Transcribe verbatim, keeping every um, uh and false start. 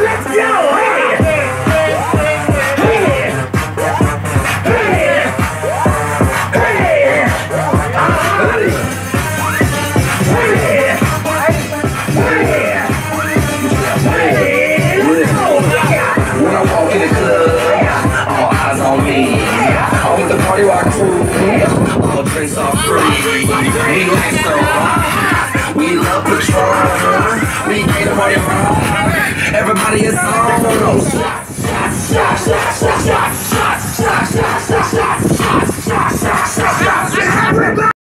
Let's go! Hey! Hey! Hey! Hey! When I walk in the club, all eyes on me. I'm with the party rock crew. All drinks are free. We like so high. We love Patron. We get the party rock.